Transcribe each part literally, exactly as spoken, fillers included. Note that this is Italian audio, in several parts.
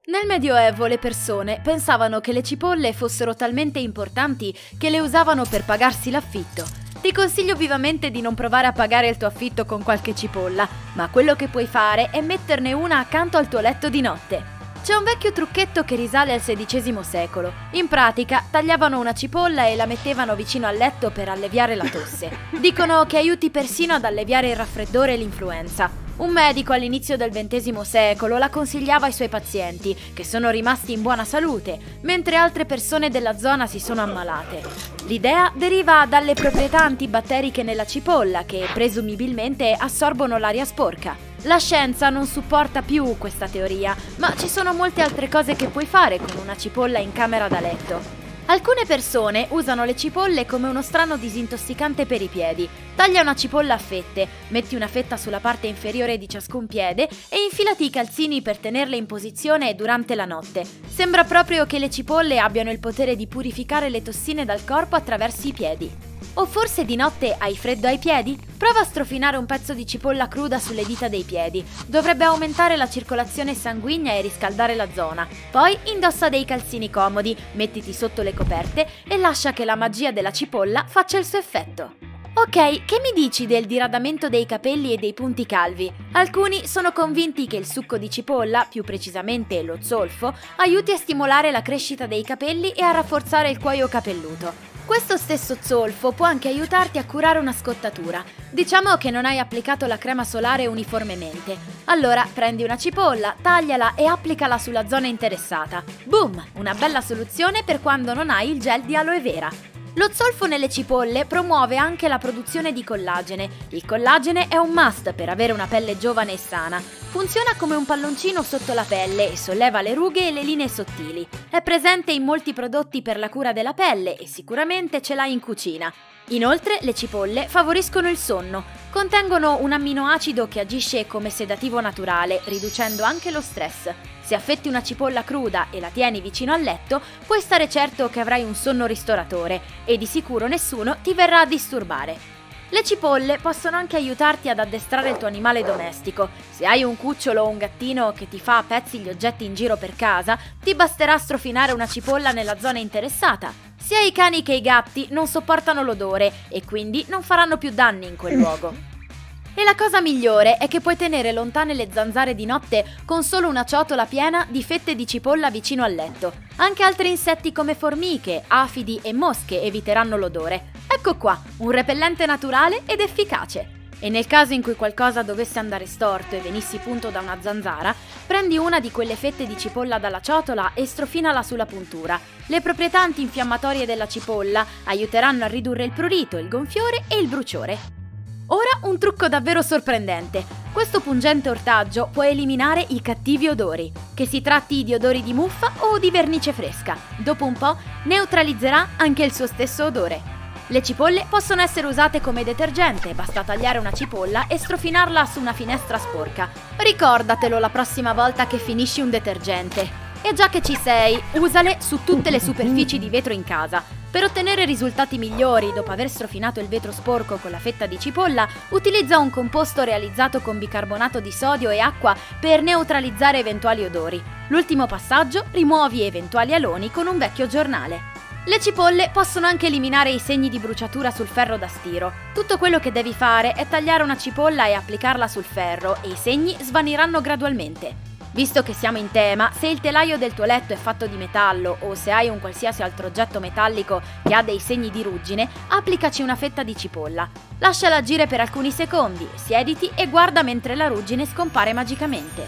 Nel Medioevo le persone pensavano che le cipolle fossero talmente importanti che le usavano per pagarsi l'affitto. Ti consiglio vivamente di non provare a pagare il tuo affitto con qualche cipolla, ma quello che puoi fare è metterne una accanto al tuo letto di notte. C'è un vecchio trucchetto che risale al sedicesimo secolo. In pratica, tagliavano una cipolla e la mettevano vicino al letto per alleviare la tosse. Dicono che aiuti persino ad alleviare il raffreddore e l'influenza. Un medico all'inizio del ventesimo secolo la consigliava ai suoi pazienti, che sono rimasti in buona salute, mentre altre persone della zona si sono ammalate. L'idea deriva dalle proprietà antibatteriche nella cipolla, che presumibilmente assorbono l'aria sporca. La scienza non supporta più questa teoria, ma ci sono molte altre cose che puoi fare con una cipolla in camera da letto. Alcune persone usano le cipolle come uno strano disintossicante per i piedi. Taglia una cipolla a fette, metti una fetta sulla parte inferiore di ciascun piede e infilati i calzini per tenerle in posizione durante la notte. Sembra proprio che le cipolle abbiano il potere di purificare le tossine dal corpo attraverso i piedi. O forse di notte hai freddo ai piedi? Prova a strofinare un pezzo di cipolla cruda sulle dita dei piedi. Dovrebbe aumentare la circolazione sanguigna e riscaldare la zona. Poi indossa dei calzini comodi, mettiti sotto le coperte e lascia che la magia della cipolla faccia il suo effetto. Ok, che mi dici del diradamento dei capelli e dei punti calvi? Alcuni sono convinti che il succo di cipolla, più precisamente lo zolfo, aiuti a stimolare la crescita dei capelli e a rafforzare il cuoio capelluto. Questo stesso zolfo può anche aiutarti a curare una scottatura. Diciamo che non hai applicato la crema solare uniformemente. Allora prendi una cipolla, tagliala e applicala sulla zona interessata. Boom! Una bella soluzione per quando non hai il gel di aloe vera. Lo zolfo nelle cipolle promuove anche la produzione di collagene. Il collagene è un must per avere una pelle giovane e sana. Funziona come un palloncino sotto la pelle e solleva le rughe e le linee sottili. È presente in molti prodotti per la cura della pelle e sicuramente ce l'hai in cucina. Inoltre, le cipolle favoriscono il sonno. Contengono un amminoacido che agisce come sedativo naturale, riducendo anche lo stress. Se affetti una cipolla cruda e la tieni vicino al letto, puoi stare certo che avrai un sonno ristoratore e di sicuro nessuno ti verrà a disturbare. Le cipolle possono anche aiutarti ad addestrare il tuo animale domestico. Se hai un cucciolo o un gattino che ti fa a pezzi gli oggetti in giro per casa, ti basterà strofinare una cipolla nella zona interessata. Sia i cani che i gatti non sopportano l'odore e quindi non faranno più danni in quel luogo. E la cosa migliore è che puoi tenere lontane le zanzare di notte con solo una ciotola piena di fette di cipolla vicino al letto. Anche altri insetti come formiche, afidi e mosche eviteranno l'odore. Ecco qua, un repellente naturale ed efficace. E nel caso in cui qualcosa dovesse andare storto e venissi punto da una zanzara, prendi una di quelle fette di cipolla dalla ciotola e strofinala sulla puntura. Le proprietà antinfiammatorie della cipolla aiuteranno a ridurre il prurito, il gonfiore e il bruciore. Ora un trucco davvero sorprendente. Questo pungente ortaggio può eliminare i cattivi odori, che si tratti di odori di muffa o di vernice fresca. Dopo un po' neutralizzerà anche il suo stesso odore. Le cipolle possono essere usate come detergente, basta tagliare una cipolla e strofinarla su una finestra sporca. Ricordatelo la prossima volta che finisci un detergente. E già che ci sei, usale su tutte le superfici di vetro in casa. Per ottenere risultati migliori dopo aver strofinato il vetro sporco con la fetta di cipolla, utilizza un composto realizzato con bicarbonato di sodio e acqua per neutralizzare eventuali odori. L'ultimo passaggio, rimuovi eventuali aloni con un vecchio giornale. Le cipolle possono anche eliminare i segni di bruciatura sul ferro da stiro. Tutto quello che devi fare è tagliare una cipolla e applicarla sul ferro e i segni svaniranno gradualmente. Visto che siamo in tema, se il telaio del tuo letto è fatto di metallo o se hai un qualsiasi altro oggetto metallico che ha dei segni di ruggine, applicaci una fetta di cipolla. Lasciala agire per alcuni secondi, siediti e guarda mentre la ruggine scompare magicamente.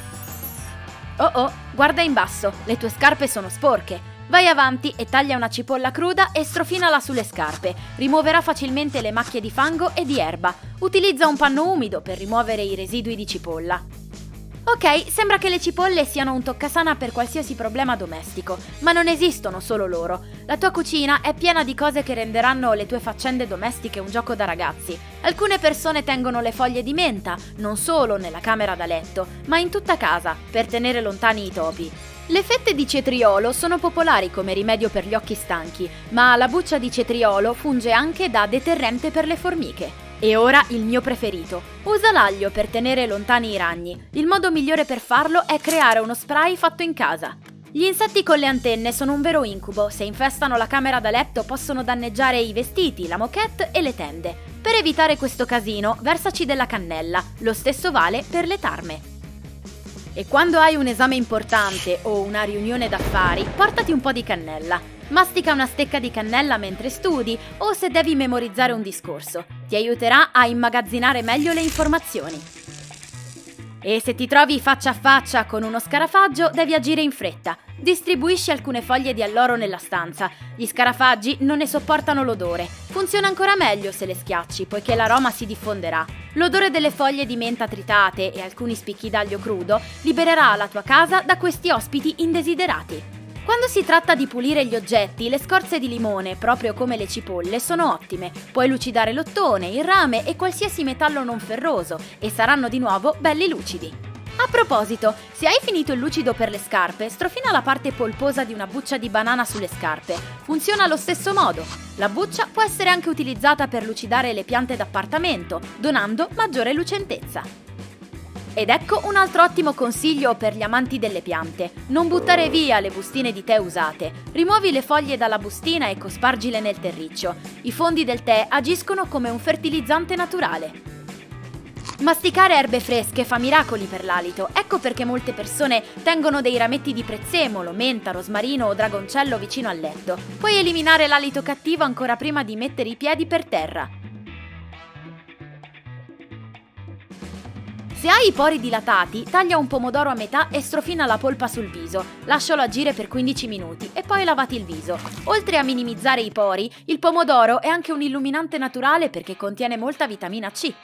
Oh oh, guarda in basso, le tue scarpe sono sporche. Vai avanti e taglia una cipolla cruda e strofinala sulle scarpe. Rimuoverà facilmente le macchie di fango e di erba. Utilizza un panno umido per rimuovere i residui di cipolla. Ok, sembra che le cipolle siano un toccasana per qualsiasi problema domestico, ma non esistono solo loro. La tua cucina è piena di cose che renderanno le tue faccende domestiche un gioco da ragazzi. Alcune persone tengono le foglie di menta, non solo nella camera da letto, ma in tutta casa, per tenere lontani i topi. Le fette di cetriolo sono popolari come rimedio per gli occhi stanchi, ma la buccia di cetriolo funge anche da deterrente per le formiche. E ora il mio preferito. Usa l'aglio per tenere lontani i ragni. Il modo migliore per farlo è creare uno spray fatto in casa. Gli insetti con le antenne sono un vero incubo, se infestano la camera da letto possono danneggiare i vestiti, la moquette e le tende. Per evitare questo casino, versaci della cannella, lo stesso vale per le tarme. E quando hai un esame importante o una riunione d'affari, portati un po' di cannella. Mastica una stecca di cannella mentre studi o se devi memorizzare un discorso. Ti aiuterà a immagazzinare meglio le informazioni. E se ti trovi faccia a faccia con uno scarafaggio, devi agire in fretta. Distribuisci alcune foglie di alloro nella stanza. Gli scarafaggi non ne sopportano l'odore. Funziona ancora meglio se le schiacci, poiché l'aroma si diffonderà. L'odore delle foglie di menta tritate e alcuni spicchi d'aglio crudo libererà la tua casa da questi ospiti indesiderati. Quando si tratta di pulire gli oggetti, le scorze di limone, proprio come le cipolle, sono ottime. Puoi lucidare l'ottone, il rame e qualsiasi metallo non ferroso e saranno di nuovo belli lucidi. A proposito, se hai finito il lucido per le scarpe, strofina la parte polposa di una buccia di banana sulle scarpe. Funziona allo stesso modo. La buccia può essere anche utilizzata per lucidare le piante d'appartamento, donando maggiore lucentezza. Ed ecco un altro ottimo consiglio per gli amanti delle piante. Non buttare via le bustine di tè usate. Rimuovi le foglie dalla bustina e cospargile nel terriccio. I fondi del tè agiscono come un fertilizzante naturale. Masticare erbe fresche fa miracoli per l'alito, ecco perché molte persone tengono dei rametti di prezzemolo, menta, rosmarino o dragoncello vicino al letto. Puoi eliminare l'alito cattivo ancora prima di mettere i piedi per terra. Se hai i pori dilatati, taglia un pomodoro a metà e strofina la polpa sul viso. Lascialo agire per quindici minuti e poi lavati il viso. Oltre a minimizzare i pori, il pomodoro è anche un illuminante naturale perché contiene molta vitamina C.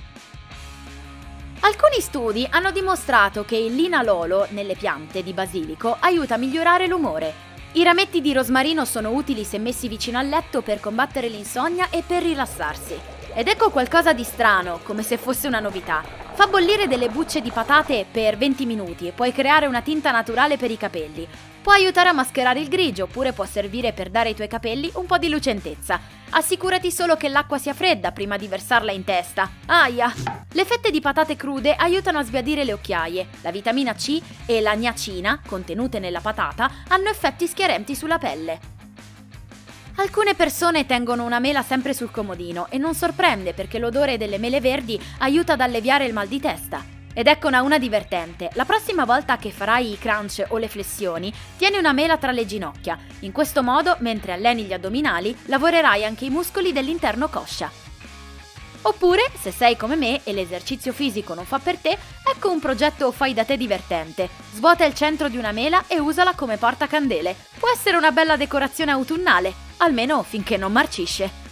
Alcuni studi hanno dimostrato che il linalolo nelle piante di basilico aiuta a migliorare l'umore. I rametti di rosmarino sono utili se messi vicino al letto per combattere l'insonnia e per rilassarsi. Ed ecco qualcosa di strano, come se fosse una novità. Fa bollire delle bucce di patate per venti minuti e puoi creare una tinta naturale per i capelli. Può aiutare a mascherare il grigio oppure può servire per dare ai tuoi capelli un po' di lucentezza. Assicurati solo che l'acqua sia fredda prima di versarla in testa. Aia! Le fette di patate crude aiutano a sbiadire le occhiaie. La vitamina C e la niacina, contenute nella patata, hanno effetti schiarenti sulla pelle. Alcune persone tengono una mela sempre sul comodino e non sorprende perché l'odore delle mele verdi aiuta ad alleviare il mal di testa. Ed eccona una divertente. La prossima volta che farai i crunch o le flessioni, tieni una mela tra le ginocchia. In questo modo, mentre alleni gli addominali, lavorerai anche i muscoli dell'interno coscia. Oppure, se sei come me e l'esercizio fisico non fa per te, ecco un progetto fai da te divertente. Svuota il centro di una mela e usala come portacandele. Può essere una bella decorazione autunnale, almeno finché non marcisce.